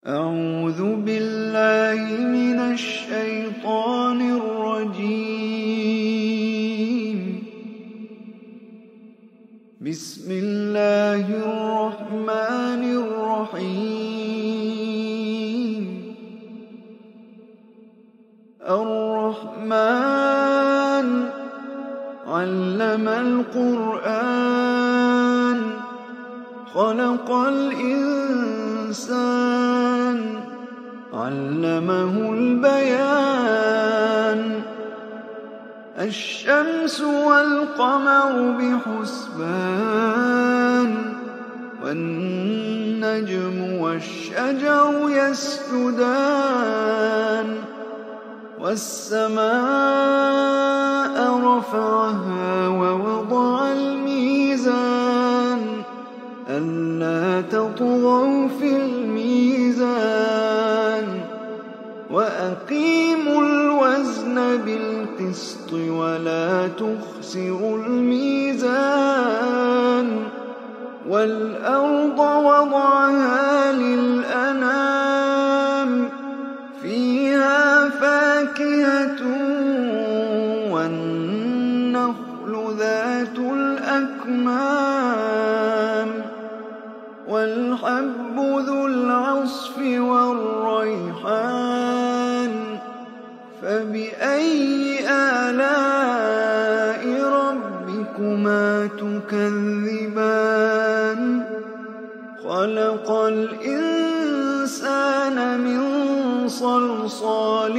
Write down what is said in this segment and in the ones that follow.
أعوذ بالله من الشيطان الرجيم. بسم الله الرحمن الرحيم. الرحمن علم القرآن خلق الإنسان علمه البيان. الشمس والقمر بحسبان والنجم والشجر يسجدان. والسماء رفعها ووضع الميزان ألا تطغوا في الميزان وأقيموا الوزن بالقسط ولا تخسروا الميزان. والأرض وضعها للأنام فيها فاكهة والنخل ذات الأكمام والحب ذو العصف والريحان. فبأي آلاء ربكما تكذبان؟ خلق الإنسان من صلصال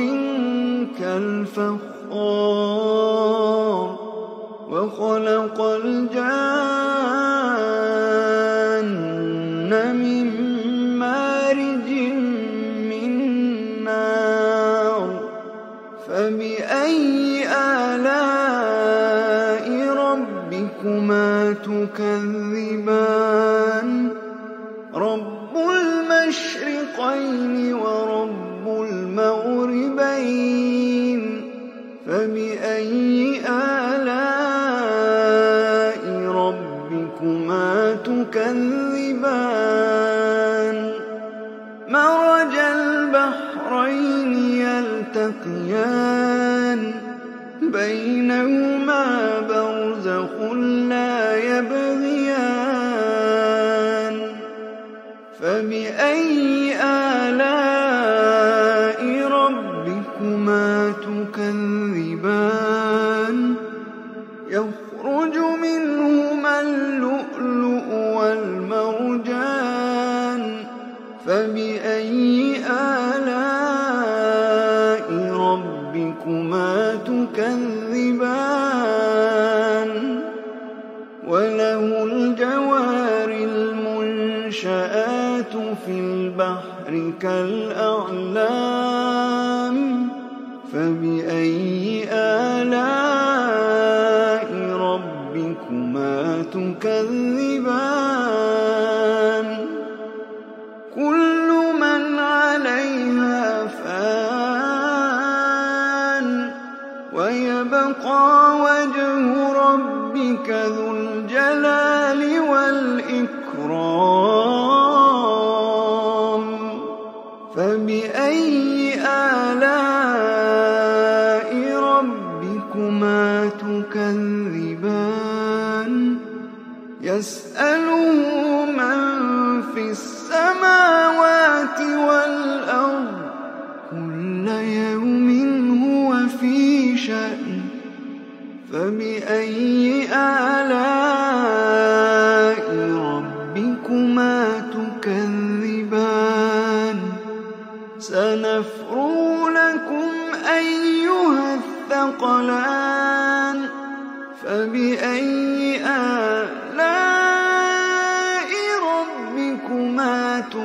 كالفخار وخلق الجان من مارج من نار. فبأي آلاء ربكما تكذبان؟ رب المشرقين ورب المغربين. فبأي آلاء ربكما تكذبان؟ مرج البحرين يلتقيان بينهما برزخ لا يبغيان. فبأي آلاء ربكما تكذبان؟ يخرج منهما اللؤلؤ والمرجان. فبأي آلاء ربكما تكذبان؟ وله الجوار المنشآت في البحر كالأعلام. فبأي آلاء ربكما تكذبان؟ كل من عليها فان ويبقى وجه ربك ذو الجلال والإكرام. فبأي آلاء ربكما تكذبان؟ يسأله من في السماوات والأرض كل يوم هو في شأن. فبأي آلاء ربكما تكذبان؟ سنفرغ لكم أيها الثقلان. فبأي آلاء ربكما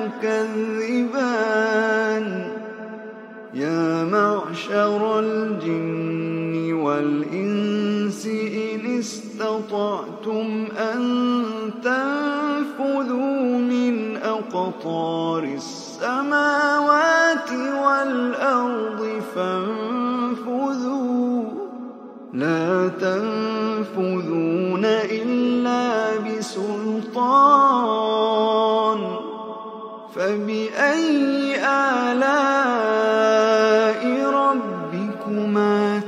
تكذبان؟ يا معشر الجن والإنس إن استطعتم أن تنفذوا من أقطار السماوات والأرض فانفذوا لا تنفذون إلا بسلطان. فبأي آلاء ربكما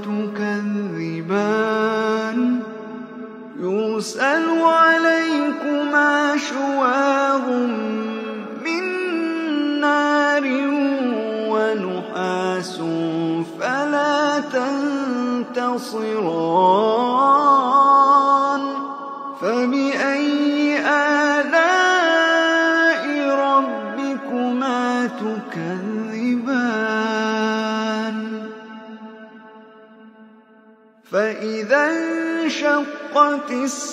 تكذبان يرسل عليكما شواظ من نار ونحاس فلا تنتصران فبأي آلاء ربكما تكذبان فإذا انشقت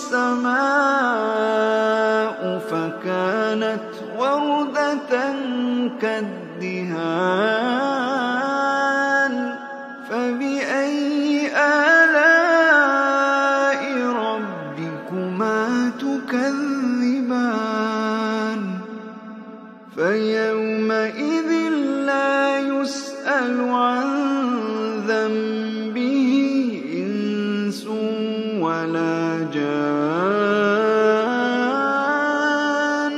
السماء فكانت وردة كالدهان فبأي آلاء ربكما تكذبان فيومئذ لا يسأل عن ذنبه إنس ولا جان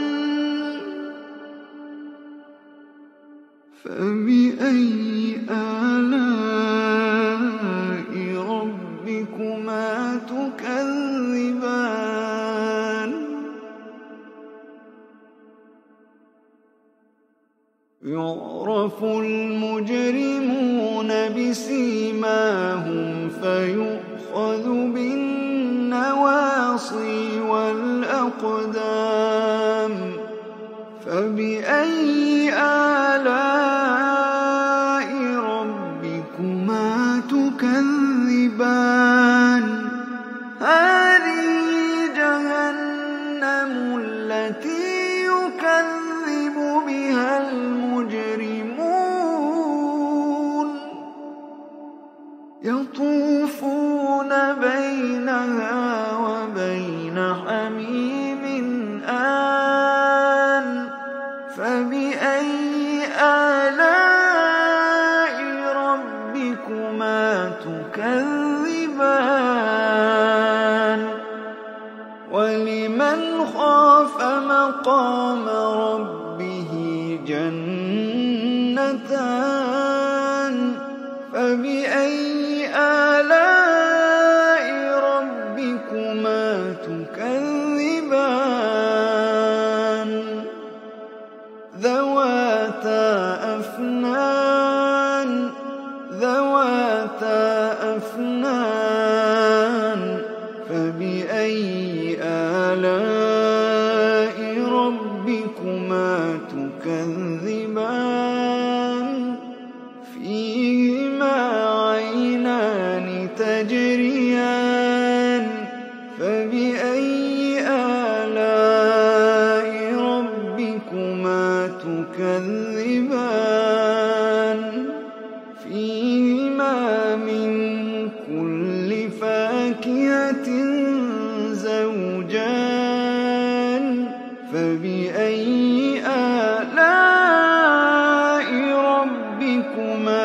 فبأي آلاء ربكما تكذبان يعرف المجرمون بسيماهم فيؤخذ بالنواصي والأقدام فبأي آلاء ربكما تكذبان هذه جهنم التي يكذب بها المجرمون يطوفون بينها وبين حميم آن فبأي آلاء ربكما تكذبان ولمن خاف مقام ربه جنتان فبأي آلاء ربكما تكذبان ذواتا أفنان فبأي آلاء ربكما تكذبان فيهما عينان تجريان فبأي آلاء ربكما تكذبان فيهما من كل فاكهة زوجان فبأي آلاء ربكما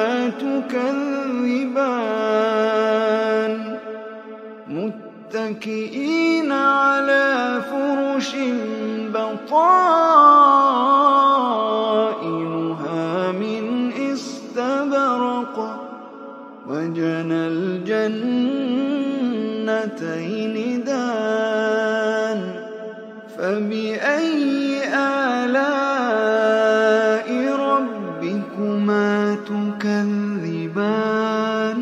تكذبان متكئين على فرش بطائنها من استبرق وجنى الجنتين دان فبأي آلاء ربكما تكذبان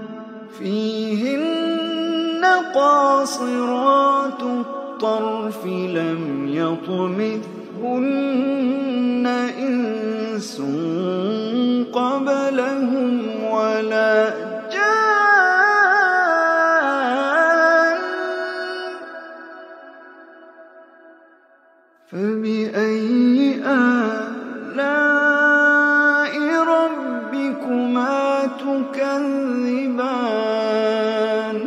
فيهن قاصرات الطرف لم يطمثهن إنس قبلهم ولا جان فبأي آلاء ربكما تكذبان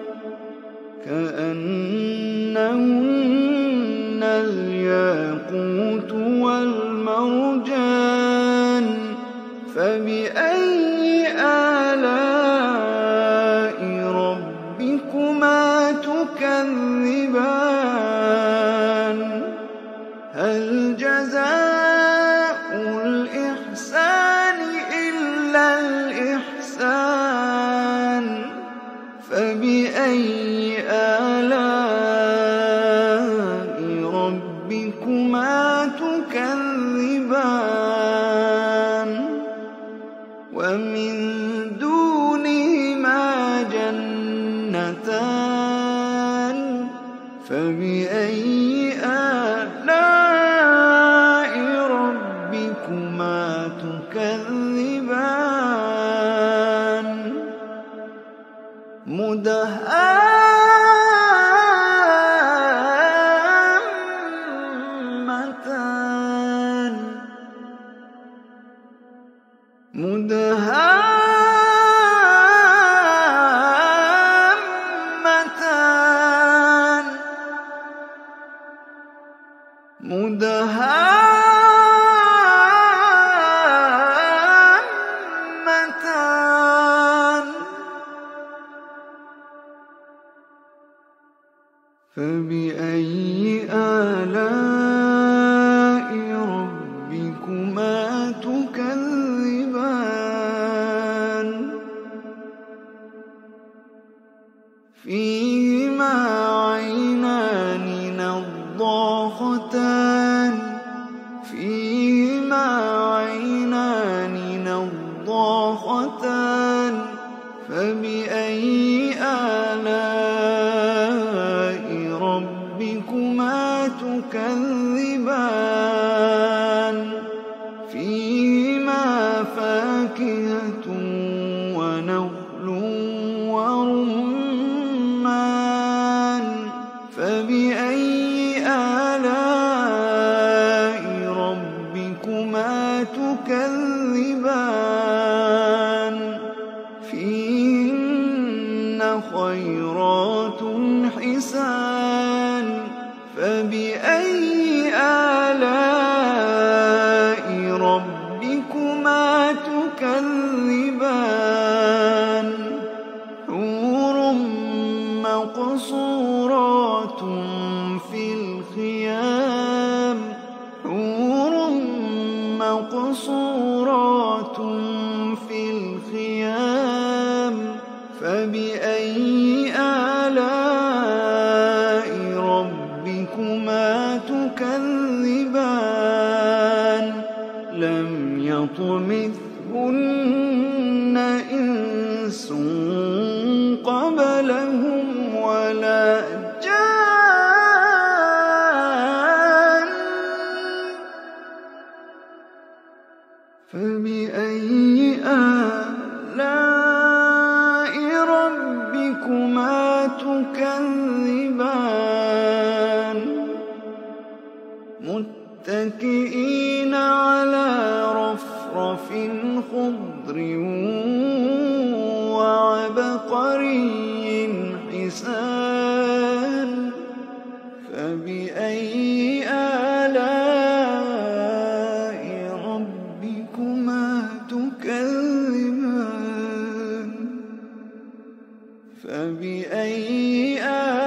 كأنهن الياقوت والمرجان فبأي آلاء ربكما تكذبان هل جزاء مدهامتان فبأي آلاء ربكما تكذبان فيهما عينان نضاختان فبأي آلاء ربكما تكذبان فيهما فاكهة ونخل ورمان فبأي آلاء ربكما تكذبان فيهن خيرات حسان فبأي آلاء ربكما تكذبان حور مقصورات في الخيام فبأي آلاء ربكما تكذبان لم يطمثهن إنس قبلهم ولا جان فبأي آلاء ربكما تكذبان متكئين على رفرف خضر وعبقري حسان فبأي آلاء ربكما تكذبان فبأي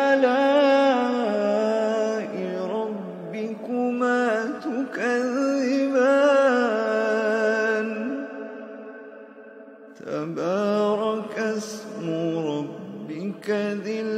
آلاء ربكما تكذبان تبارك اسم ربك ذي